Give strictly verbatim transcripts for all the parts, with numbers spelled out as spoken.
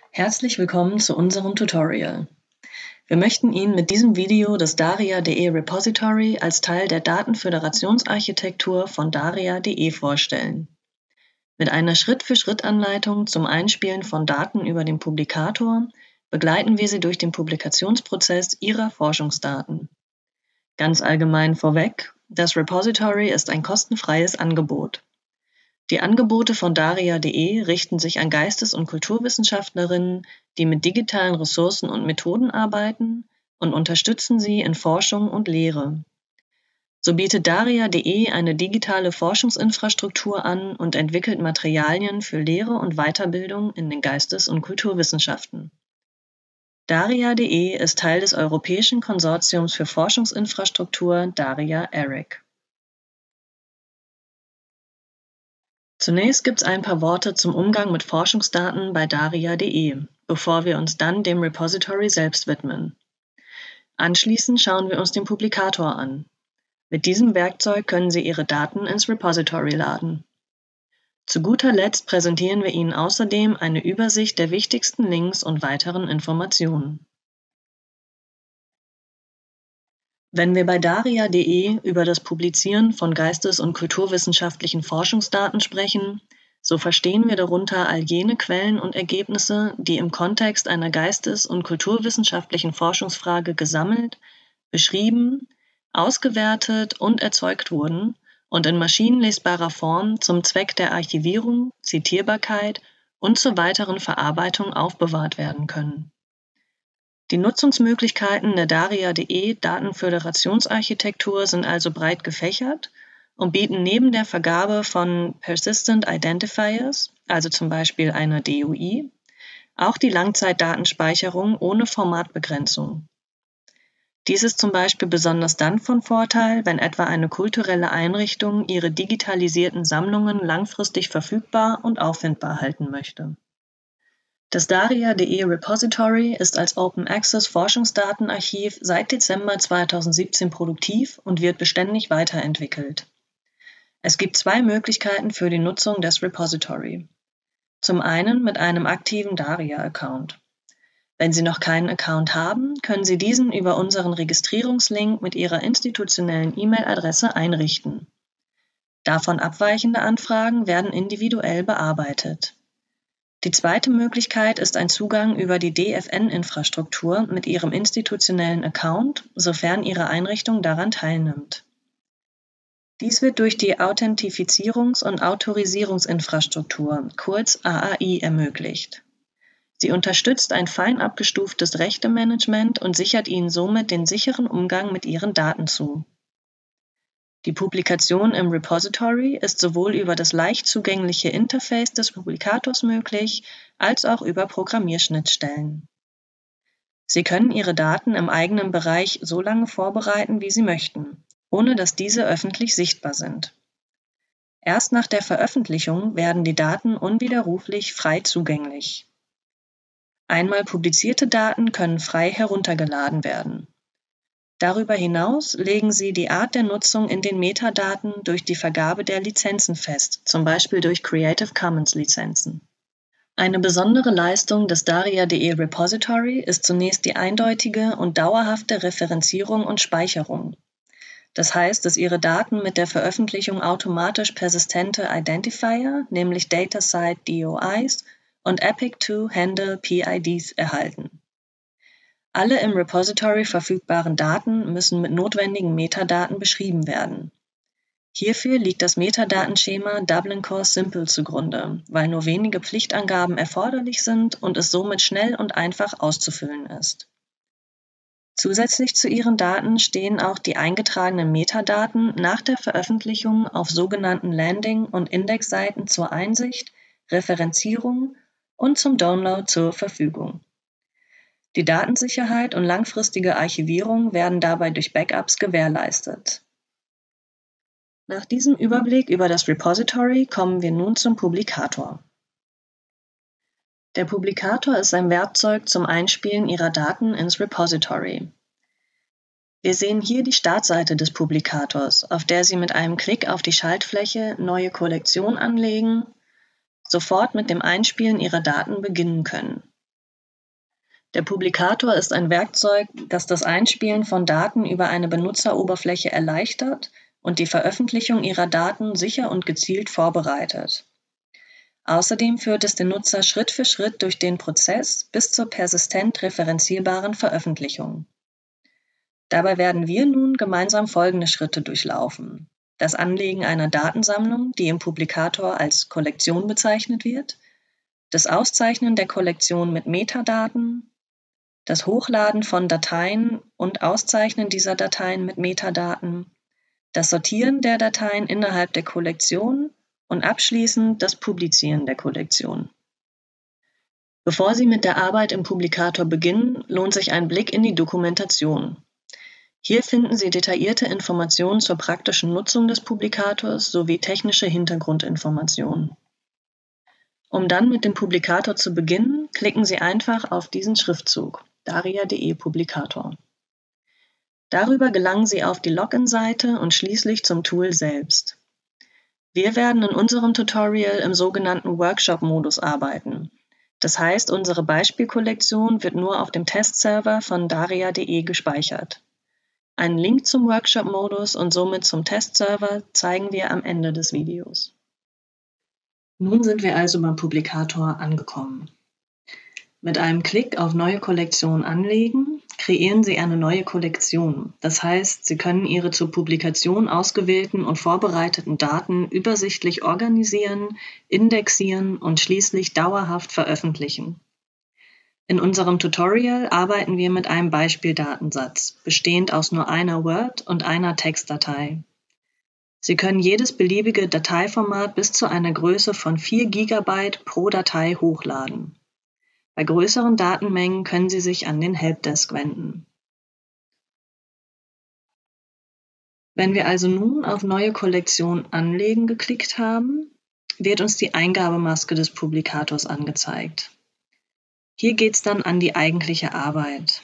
Herzlich willkommen zu unserem Tutorial. Wir möchten Ihnen mit diesem Video das Daria punkt de Repository als Teil der Datenföderationsarchitektur von Daria punkt de vorstellen. Mit einer Schritt-für-Schritt-Anleitung zum Einspielen von Daten über den Publikator begleiten wir Sie durch den Publikationsprozess Ihrer Forschungsdaten. Ganz allgemein vorweg, das Repository ist ein kostenfreies Angebot. Die Angebote von Daria punkt de richten sich an Geistes- und Kulturwissenschaftlerinnen, die mit digitalen Ressourcen und Methoden arbeiten, und unterstützen sie in Forschung und Lehre. So bietet Daria punkt de eine digitale Forschungsinfrastruktur an und entwickelt Materialien für Lehre und Weiterbildung in den Geistes- und Kulturwissenschaften. Daria punkt de ist Teil des Europäischen Konsortiums für Forschungsinfrastruktur Daria-ERIC. Zunächst gibt es ein paar Worte zum Umgang mit Forschungsdaten bei Daria punkt de, bevor wir uns dann dem Repository selbst widmen. Anschließend schauen wir uns den Publikator an. Mit diesem Werkzeug können Sie Ihre Daten ins Repository laden. Zu guter Letzt präsentieren wir Ihnen außerdem eine Übersicht der wichtigsten Links und weiteren Informationen. Wenn wir bei Daria punkt de über das Publizieren von geistes- und kulturwissenschaftlichen Forschungsdaten sprechen, so verstehen wir darunter all jene Quellen und Ergebnisse, die im Kontext einer geistes- und kulturwissenschaftlichen Forschungsfrage gesammelt, beschrieben, ausgewertet und erzeugt wurden und in maschinenlesbarer Form zum Zweck der Archivierung, Zitierbarkeit und zur weiteren Verarbeitung aufbewahrt werden können. Die Nutzungsmöglichkeiten der Daria punkt de Datenföderationsarchitektur sind also breit gefächert und bieten neben der Vergabe von Persistent Identifiers, also zum Beispiel einer D O I, auch die Langzeitdatenspeicherung ohne Formatbegrenzung. Dies ist zum Beispiel besonders dann von Vorteil, wenn etwa eine kulturelle Einrichtung ihre digitalisierten Sammlungen langfristig verfügbar und auffindbar halten möchte. Das Daria punkt de Repository ist als Open-Access-Forschungsdatenarchiv seit Dezember zweitausendsiebzehn produktiv und wird beständig weiterentwickelt. Es gibt zwei Möglichkeiten für die Nutzung des Repository. Zum einen mit einem aktiven Daria-Account. Wenn Sie noch keinen Account haben, können Sie diesen über unseren Registrierungslink mit Ihrer institutionellen E-Mail-Adresse einrichten. Davon abweichende Anfragen werden individuell bearbeitet. Die zweite Möglichkeit ist ein Zugang über die D F N-Infrastruktur mit Ihrem institutionellen Account, sofern Ihre Einrichtung daran teilnimmt. Dies wird durch die Authentifizierungs- und Autorisierungsinfrastruktur, kurz A A I, ermöglicht. Sie unterstützt ein fein abgestuftes Rechtemanagement und sichert Ihnen somit den sicheren Umgang mit Ihren Daten zu. Die Publikation im Repository ist sowohl über das leicht zugängliche Interface des Publikators möglich, als auch über Programmierschnittstellen. Sie können Ihre Daten im eigenen Bereich so lange vorbereiten, wie Sie möchten, ohne dass diese öffentlich sichtbar sind. Erst nach der Veröffentlichung werden die Daten unwiderruflich frei zugänglich. Einmal publizierte Daten können frei heruntergeladen werden. Darüber hinaus legen Sie die Art der Nutzung in den Metadaten durch die Vergabe der Lizenzen fest, zum Beispiel durch Creative Commons Lizenzen. Eine besondere Leistung des Daria punkt de Repository ist zunächst die eindeutige und dauerhafte Referenzierung und Speicherung. Das heißt, dass Ihre Daten mit der Veröffentlichung automatisch persistente Identifier, nämlich DataSite D O Is und Epic zwei Handle P I Ds erhalten. Alle im Repository verfügbaren Daten müssen mit notwendigen Metadaten beschrieben werden. Hierfür liegt das Metadatenschema Dublin Core Simple zugrunde, weil nur wenige Pflichtangaben erforderlich sind und es somit schnell und einfach auszufüllen ist. Zusätzlich zu Ihren Daten stehen auch die eingetragenen Metadaten nach der Veröffentlichung auf sogenannten Landing- und Indexseiten zur Einsicht, Referenzierung und zum Download zur Verfügung. Die Datensicherheit und langfristige Archivierung werden dabei durch Backups gewährleistet. Nach diesem Überblick über das Repository kommen wir nun zum Publikator. Der Publikator ist ein Werkzeug zum Einspielen Ihrer Daten ins Repository. Wir sehen hier die Startseite des Publikators, auf der Sie mit einem Klick auf die Schaltfläche Neue Kollektion anlegen, sofort mit dem Einspielen Ihrer Daten beginnen können. Der Publikator ist ein Werkzeug, das das Einspielen von Daten über eine Benutzeroberfläche erleichtert und die Veröffentlichung ihrer Daten sicher und gezielt vorbereitet. Außerdem führt es den Nutzer Schritt für Schritt durch den Prozess bis zur persistent referenzierbaren Veröffentlichung. Dabei werden wir nun gemeinsam folgende Schritte durchlaufen: Das Anlegen einer Datensammlung, die im Publikator als Kollektion bezeichnet wird, das Auszeichnen der Kollektion mit Metadaten, das Hochladen von Dateien und Auszeichnen dieser Dateien mit Metadaten, das Sortieren der Dateien innerhalb der Kollektion und abschließend das Publizieren der Kollektion. Bevor Sie mit der Arbeit im Publikator beginnen, lohnt sich ein Blick in die Dokumentation. Hier finden Sie detaillierte Informationen zur praktischen Nutzung des Publikators sowie technische Hintergrundinformationen. Um dann mit dem Publikator zu beginnen, klicken Sie einfach auf diesen Schriftzug daria punkt de Publikator. Darüber gelangen Sie auf die Login-Seite und schließlich zum Tool selbst. Wir werden in unserem Tutorial im sogenannten Workshop-Modus arbeiten. Das heißt, unsere Beispielkollektion wird nur auf dem Testserver von daria punkt de gespeichert. Einen Link zum Workshop-Modus und somit zum Testserver zeigen wir am Ende des Videos. Nun sind wir also beim Publikator angekommen. Mit einem Klick auf Neue Kollektion anlegen, kreieren Sie eine neue Kollektion. Das heißt, Sie können Ihre zur Publikation ausgewählten und vorbereiteten Daten übersichtlich organisieren, indexieren und schließlich dauerhaft veröffentlichen. In unserem Tutorial arbeiten wir mit einem Beispieldatensatz, bestehend aus nur einer Word- und einer Textdatei. Sie können jedes beliebige Dateiformat bis zu einer Größe von vier Gigabyte pro Datei hochladen. Bei größeren Datenmengen können Sie sich an den Helpdesk wenden. Wenn wir also nun auf Neue Kollektion anlegen geklickt haben, wird uns die Eingabemaske des Publikators angezeigt. Hier geht es dann an die eigentliche Arbeit.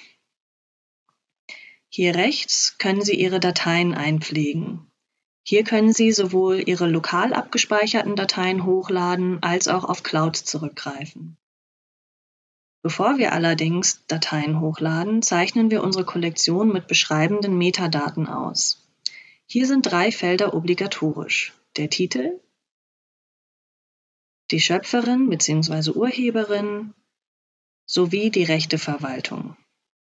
Hier rechts können Sie Ihre Dateien einpflegen. Hier können Sie sowohl Ihre lokal abgespeicherten Dateien hochladen, als auch auf Clouds zurückgreifen. Bevor wir allerdings Dateien hochladen, zeichnen wir unsere Kollektion mit beschreibenden Metadaten aus. Hier sind drei Felder obligatorisch: der Titel, die Schöpferin bzw. Urheberin sowie die Rechteverwaltung.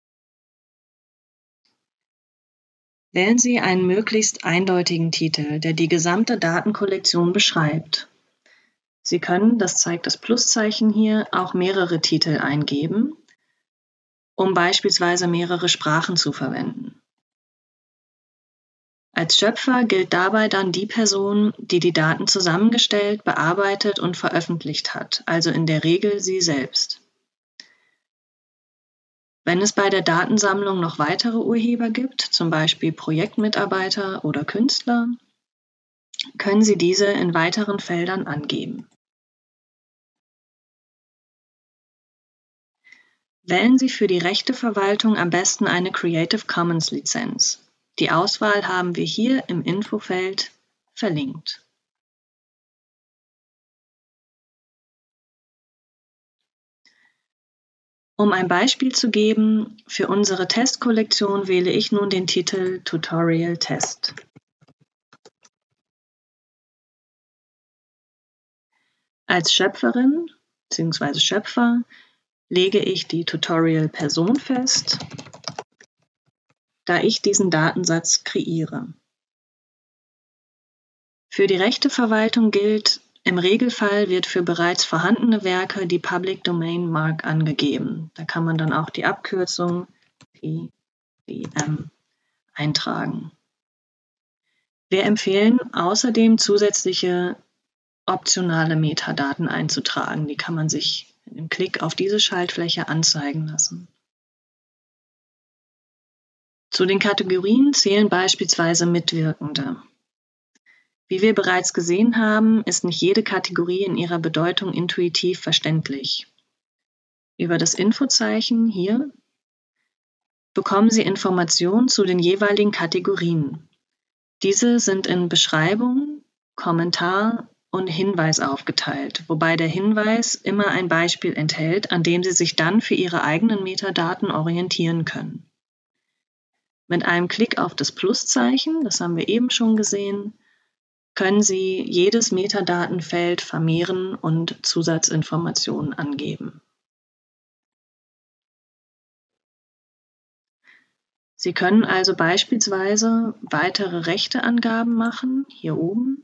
Wählen Sie einen möglichst eindeutigen Titel, der die gesamte Datenkollektion beschreibt. Sie können, das zeigt das Pluszeichen hier, auch mehrere Titel eingeben, um beispielsweise mehrere Sprachen zu verwenden. Als Schöpfer gilt dabei dann die Person, die die Daten zusammengestellt, bearbeitet und veröffentlicht hat, also in der Regel Sie selbst. Wenn es bei der Datensammlung noch weitere Urheber gibt, zum Beispiel Projektmitarbeiter oder Künstler, können Sie diese in weiteren Feldern angeben. Wählen Sie für die Rechteverwaltung am besten eine Creative Commons Lizenz. Die Auswahl haben wir hier im Infofeld verlinkt. Um ein Beispiel zu geben, für unsere Testkollektion wähle ich nun den Titel Tutorial Test. Als Schöpferin bzw. Schöpfer lege ich die Tutorial-Person fest, da ich diesen Datensatz kreiere. Für die Rechteverwaltung gilt, im Regelfall wird für bereits vorhandene Werke die Public Domain Mark angegeben. Da kann man dann auch die Abkürzung P D M eintragen. Wir empfehlen außerdem zusätzliche optionale Metadaten einzutragen. Die kann man sich mit einem Klick auf diese Schaltfläche anzeigen lassen. Zu den Kategorien zählen beispielsweise Mitwirkende. Wie wir bereits gesehen haben, ist nicht jede Kategorie in ihrer Bedeutung intuitiv verständlich. Über das Infozeichen hier bekommen Sie Informationen zu den jeweiligen Kategorien. Diese sind in Beschreibung, Kommentar und Hinweis aufgeteilt, wobei der Hinweis immer ein Beispiel enthält, an dem Sie sich dann für Ihre eigenen Metadaten orientieren können. Mit einem Klick auf das Pluszeichen, das haben wir eben schon gesehen, können Sie jedes Metadatenfeld vermehren und Zusatzinformationen angeben. Sie können also beispielsweise weitere Rechteangaben machen, hier oben.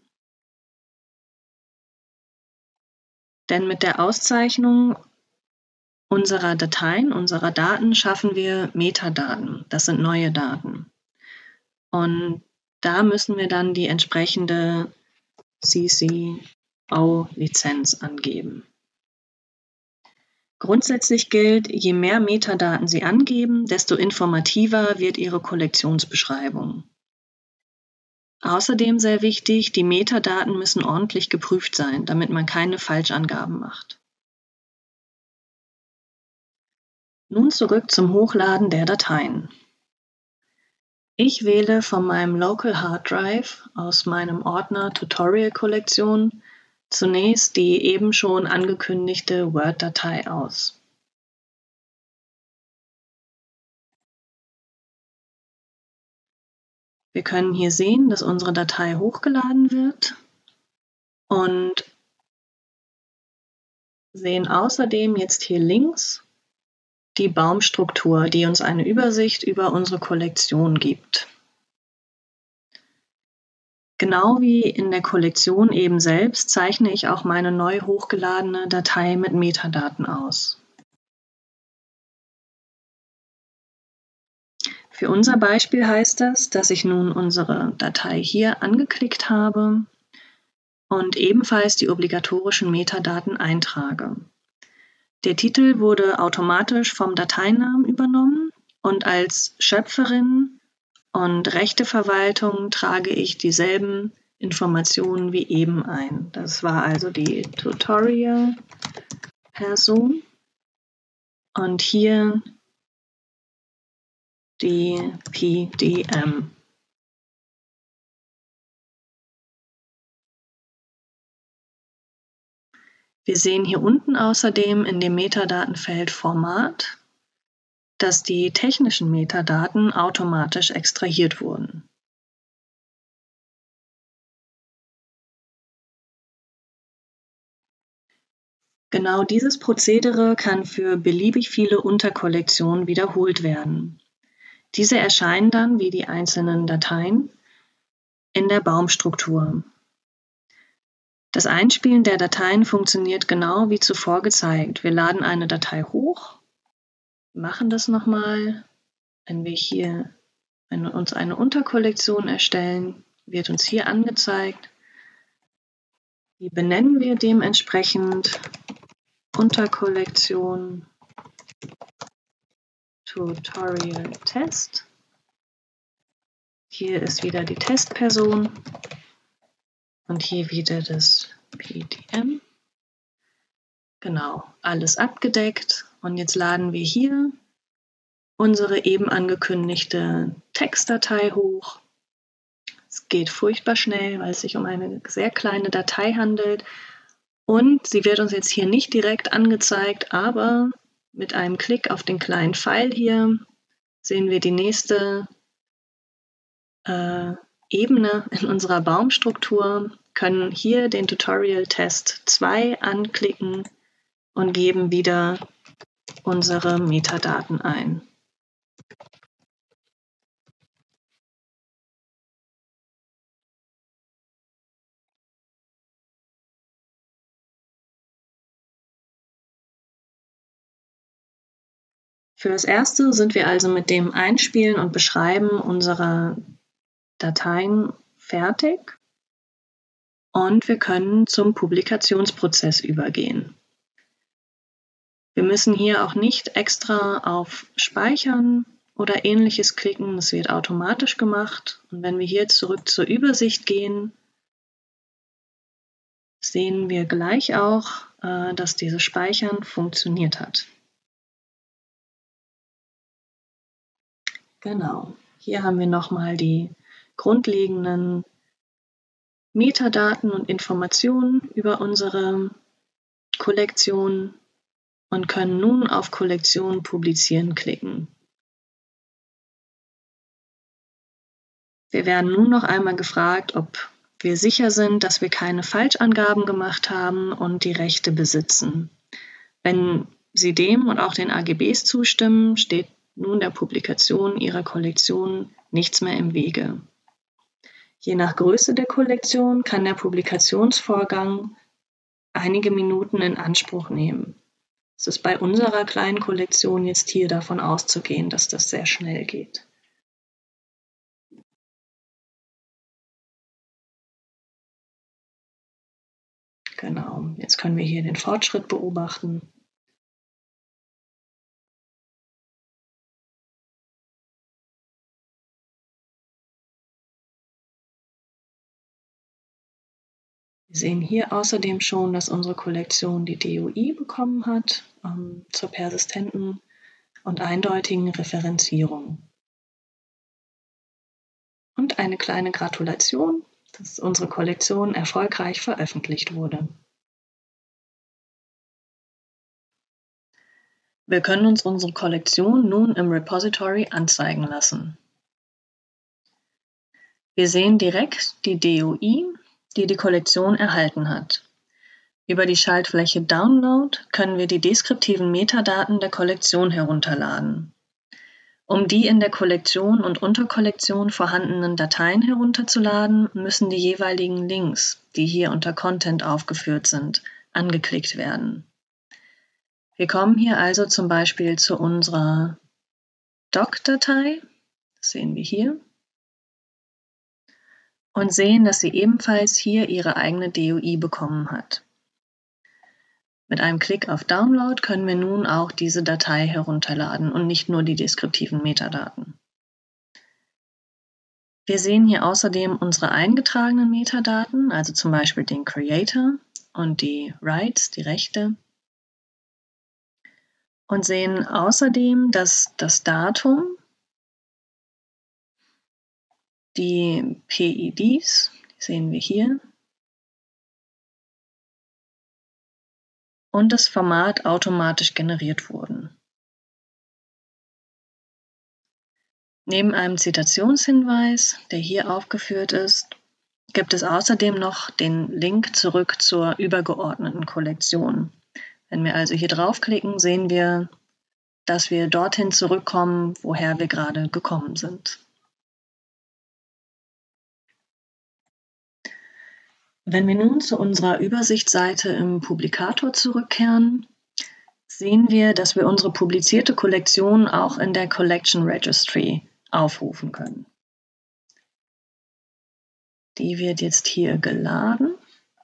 Denn mit der Auszeichnung unserer Dateien, unserer Daten schaffen wir Metadaten. Das sind neue Daten. Und da müssen wir dann die entsprechende C C O-Lizenz angeben. Grundsätzlich gilt, je mehr Metadaten Sie angeben, desto informativer wird Ihre Kollektionsbeschreibung. Außerdem sehr wichtig, die Metadaten müssen ordentlich geprüft sein, damit man keine Falschangaben macht. Nun zurück zum Hochladen der Dateien. Ich wähle von meinem Local Hard Drive aus meinem Ordner Tutorial Kollektion zunächst die eben schon angekündigte Word-Datei aus. Wir können hier sehen, dass unsere Datei hochgeladen wird und sehen außerdem jetzt hier links die Baumstruktur, die uns eine Übersicht über unsere Kollektion gibt. Genau wie in der Kollektion eben selbst zeichne ich auch meine neu hochgeladene Datei mit Metadaten aus. Für unser Beispiel heißt das, dass ich nun unsere Datei hier angeklickt habe und ebenfalls die obligatorischen Metadaten eintrage. Der Titel wurde automatisch vom Dateinamen übernommen und als Schöpferin und Rechteverwaltung trage ich dieselben Informationen wie eben ein. Das war also die Tutorial-Person und hier die P D M. Wir sehen hier unten außerdem in dem Metadatenfeld Format, dass die technischen Metadaten automatisch extrahiert wurden. Genau dieses Prozedere kann für beliebig viele Unterkollektionen wiederholt werden. Diese erscheinen dann wie die einzelnen Dateien in der Baumstruktur. Das Einspielen der Dateien funktioniert genau wie zuvor gezeigt. Wir laden eine Datei hoch, machen das nochmal. Wenn wir hier wenn wir uns eine Unterkollektion erstellen, wird uns hier angezeigt. Die benennen wir dementsprechend Unterkollektion Tutorial Test. Hier ist wieder die Testperson und hier wieder das P D M. Genau, alles abgedeckt. Und jetzt laden wir hier unsere eben angekündigte Textdatei hoch. Es geht furchtbar schnell, weil es sich um eine sehr kleine Datei handelt. Und sie wird uns jetzt hier nicht direkt angezeigt, aber mit einem Klick auf den kleinen Pfeil hier sehen wir die nächste äh, Ebene in unserer Baumstruktur, können hier den Tutorial Test zwei anklicken und geben wieder unsere Metadaten ein. Für das Erste sind wir also mit dem Einspielen und Beschreiben unserer Dateien fertig und wir können zum Publikationsprozess übergehen. Wir müssen hier auch nicht extra auf Speichern oder Ähnliches klicken, das wird automatisch gemacht. Und wenn wir hier zurück zur Übersicht gehen, sehen wir gleich auch, dass dieses Speichern funktioniert hat. Genau, hier haben wir nochmal die grundlegenden Metadaten und Informationen über unsere Kollektion und können nun auf Kollektion publizieren klicken. Wir werden nun noch einmal gefragt, ob wir sicher sind, dass wir keine Falschangaben gemacht haben und die Rechte besitzen. Wenn Sie dem und auch den A G Bs zustimmen, steht nun der Publikation Ihrer Kollektion nichts mehr im Wege. Je nach Größe der Kollektion kann der Publikationsvorgang einige Minuten in Anspruch nehmen. Es ist bei unserer kleinen Kollektion jetzt hier davon auszugehen, dass das sehr schnell geht. Genau, jetzt können wir hier den Fortschritt beobachten. Wir sehen hier außerdem schon, dass unsere Kollektion die D O I bekommen hat ähm, zur persistenten und eindeutigen Referenzierung. Und eine kleine Gratulation, dass unsere Kollektion erfolgreich veröffentlicht wurde. Wir können uns unsere Kollektion nun im Repository anzeigen lassen. Wir sehen direkt die D O I, die die Kollektion erhalten hat. Über die Schaltfläche Download können wir die deskriptiven Metadaten der Kollektion herunterladen. Um die in der Kollektion und Unterkollektion vorhandenen Dateien herunterzuladen, müssen die jeweiligen Links, die hier unter Content aufgeführt sind, angeklickt werden. Wir kommen hier also zum Beispiel zu unserer Doc-Datei, das sehen wir hier, und sehen, dass sie ebenfalls hier ihre eigene D O I bekommen hat. Mit einem Klick auf Download können wir nun auch diese Datei herunterladen und nicht nur die deskriptiven Metadaten. Wir sehen hier außerdem unsere eingetragenen Metadaten, also zum Beispiel den Creator und die Rights, die Rechte, und sehen außerdem, dass das Datum, die P I Ds, die sehen wir hier, und das Format automatisch generiert wurden. Neben einem Zitationshinweis, der hier aufgeführt ist, gibt es außerdem noch den Link zurück zur übergeordneten Kollektion. Wenn wir also hier draufklicken, sehen wir, dass wir dorthin zurückkommen, woher wir gerade gekommen sind. Wenn wir nun zu unserer Übersichtsseite im Publikator zurückkehren, sehen wir, dass wir unsere publizierte Kollektion auch in der Collection Registry aufrufen können. Die wird jetzt hier geladen.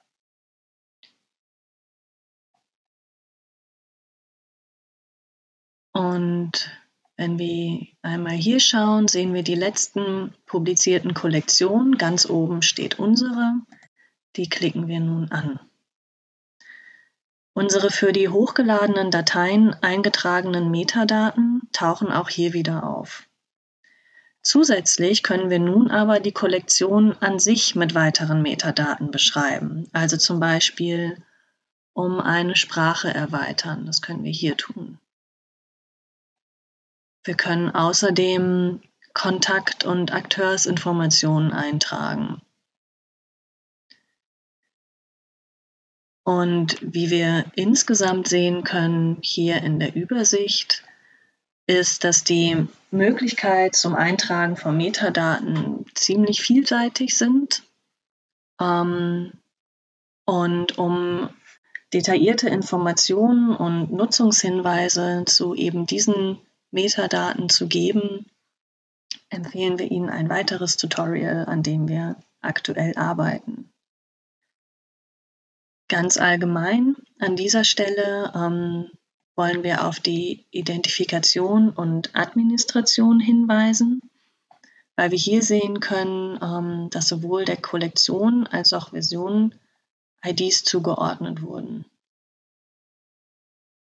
Und wenn wir einmal hier schauen, sehen wir die letzten publizierten Kollektionen. Ganz oben steht unsere. Die klicken wir nun an. Unsere für die hochgeladenen Dateien eingetragenen Metadaten tauchen auch hier wieder auf. Zusätzlich können wir nun aber die Kollektion an sich mit weiteren Metadaten beschreiben, also zum Beispiel um eine Sprache erweitern. Das können wir hier tun. Wir können außerdem Kontakt- und Akteursinformationen eintragen. Und wie wir insgesamt sehen können hier in der Übersicht, ist, dass die Möglichkeit zum Eintragen von Metadaten ziemlich vielseitig sind. Ähm, und um detaillierte Informationen und Nutzungshinweise zu eben diesen Metadaten zu geben, empfehlen wir Ihnen ein weiteres Tutorial, an dem wir aktuell arbeiten. Ganz allgemein an dieser Stelle ähm, wollen wir auf die Identifikation und Administration hinweisen, weil wir hier sehen können, ähm, dass sowohl der Kollektion als auch Version I Ds zugeordnet wurden.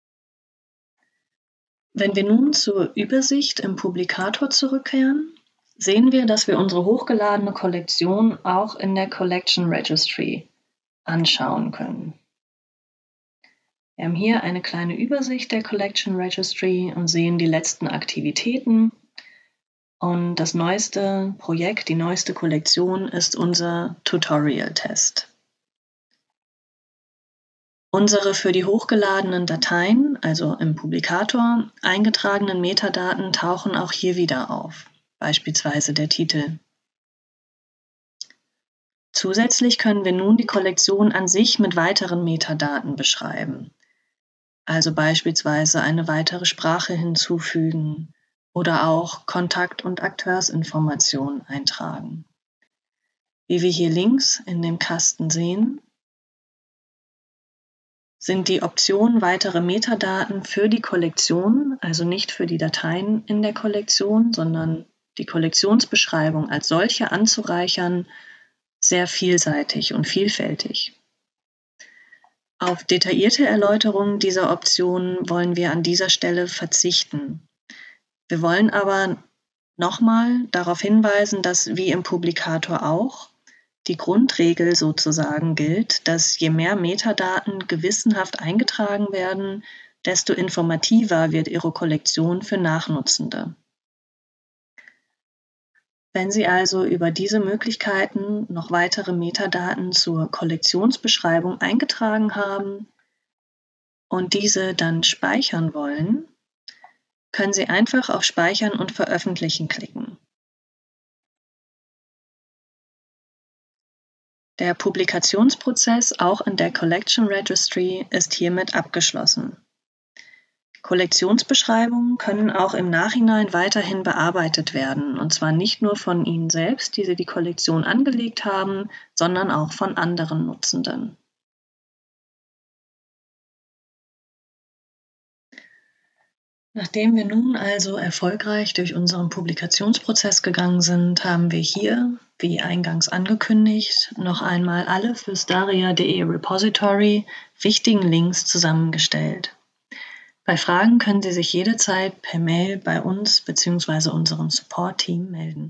Wenn wir nun zur Übersicht im Publikator zurückkehren, sehen wir, dass wir unsere hochgeladene Kollektion auch in der Collection Registry anschauen können. Wir haben hier eine kleine Übersicht der Collection Registry und sehen die letzten Aktivitäten. Und das neueste Projekt, die neueste Kollektion ist unser Tutorial-Test. Unsere für die hochgeladenen Dateien, also im Publikator, eingetragenen Metadaten tauchen auch hier wieder auf, beispielsweise der Titel. Zusätzlich können wir nun die Kollektion an sich mit weiteren Metadaten beschreiben, also beispielsweise eine weitere Sprache hinzufügen oder auch Kontakt- und Akteursinformationen eintragen. Wie wir hier links in dem Kasten sehen, sind die Optionen weitere Metadaten für die Kollektion, also nicht für die Dateien in der Kollektion, sondern die Kollektionsbeschreibung als solche anzureichern, sehr vielseitig und vielfältig. Auf detaillierte Erläuterungen dieser Optionen wollen wir an dieser Stelle verzichten. Wir wollen aber nochmal darauf hinweisen, dass wie im Publikator auch die Grundregel sozusagen gilt, dass je mehr Metadaten gewissenhaft eingetragen werden, desto informativer wird Ihre Kollektion für Nachnutzende. Wenn Sie also über diese Möglichkeiten noch weitere Metadaten zur Kollektionsbeschreibung eingetragen haben und diese dann speichern wollen, können Sie einfach auf Speichern und Veröffentlichen klicken. Der Publikationsprozess auch in der Collection Registry ist hiermit abgeschlossen. Kollektionsbeschreibungen können auch im Nachhinein weiterhin bearbeitet werden, und zwar nicht nur von Ihnen selbst, die Sie die Kollektion angelegt haben, sondern auch von anderen Nutzenden. Nachdem wir nun also erfolgreich durch unseren Publikationsprozess gegangen sind, haben wir hier, wie eingangs angekündigt, noch einmal alle für staria punkt de Repository wichtigen Links zusammengestellt. Bei Fragen können Sie sich jederzeit per Mail bei uns bzw. unserem Support-Team melden.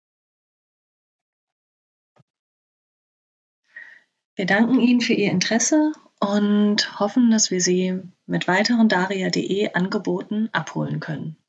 Wir danken Ihnen für Ihr Interesse und hoffen, dass wir Sie mit weiteren daria punkt de Angeboten abholen können.